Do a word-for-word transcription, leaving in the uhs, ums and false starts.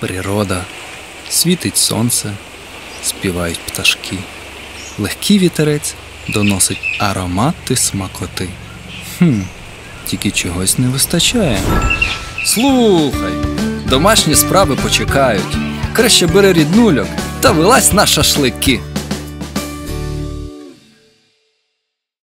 природа, світить сонце, співають пташки. Легкий вітерець доносить аромати смакоти. Хм, тільки чогось не вистачає. Слухай, домашні справи почекають. Краще бери ріднульок та вилазь на шашлики.